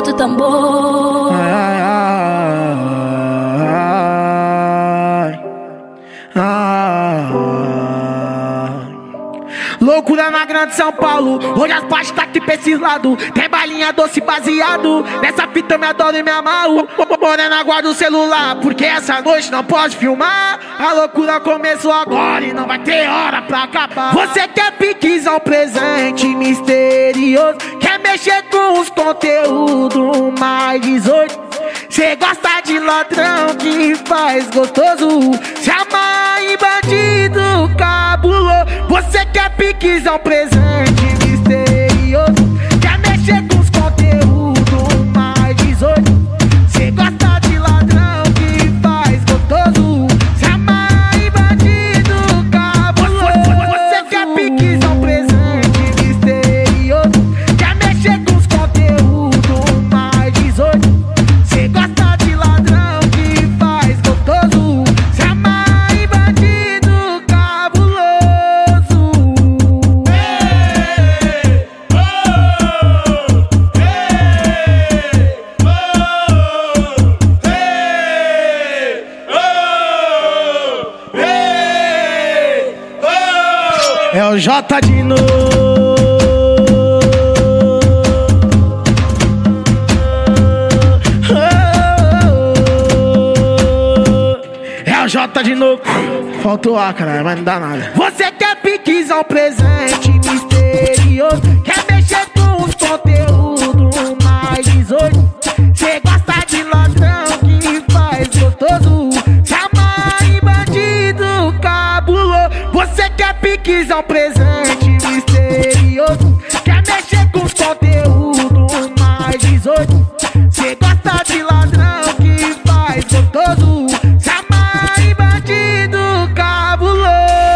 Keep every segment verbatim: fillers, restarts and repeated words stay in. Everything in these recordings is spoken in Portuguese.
Bota o tambor. Ai, ai, ai, ai. Loucura na grande São Paulo. Hoje as partes tá aqui pra esses lados. Tem balinha doce baseado. Nessa fita eu me adoro e me amarro. Morena, guarda o celular, porque essa noite não pode filmar. A loucura começou agora e não vai ter hora pra acabar. Você quer piquizar um presente misterioso, quer mexer com os conteúdos mais dezoito. Cê gosta de ladrão que faz gostoso, se amarra em bandido cabuloso. Você quer piquizar um presente misterioso, quer mexer com os conteúdos mais dezoito. Cê gosta de ladrão que faz gostoso, se amarra em bandido cabuloso. Você quer piquizar um presente misterioso, quer mexer com os conteúdos mais dezoito. Cê gosta de ladrão que faz gostoso, se amarra em bandido cabuloso. Hey, oh, hey, oh, hey, oh, hey, oh. É o J de novo. É o J de novo. Faltou A, cara, mas não dá nada. Você quer piquizar um presente misterioso, quer mexer com os conteúdos mais dezoito. Cê gosta de ladrão que faz gostoso, se amarra em bandido cabuloso. Você quer piquizar um presente misterioso, quer mexer com os conteúdos mais dezoito. Cê gosta de ladrão que faz gostoso, se amarra em bandido cabuloso.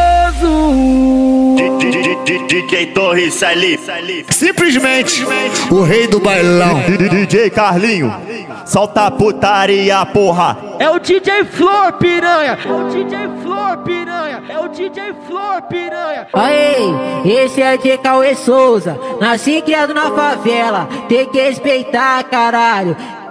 D J Torres ali. Simplesmente o rei do bailão. D J Carlinho, solta a putaria, porra. É o D J Flor, piranha. É o D J Flor, piranha. É o D J Flor, piranha. Aí, esse é de Cauê Souza, nasci e criado na favela, tem que respeitar, caralho.